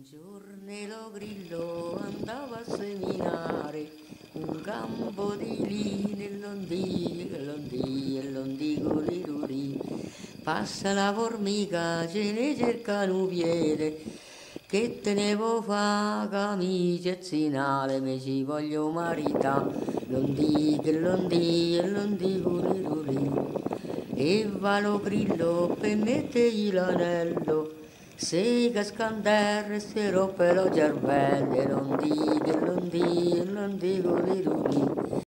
Giornelo Grillo andava a seminare un campo di lì nell'ondico di Lurì. Passa la formica, ce ne cerca un piede, che te ne può fa camicia e zinale, me ci voglio marita, l'ondico di Lurì. E va lo Grillo per mettergli l'anello, se cascanterra e se rompe lo cervello, non dico di lui.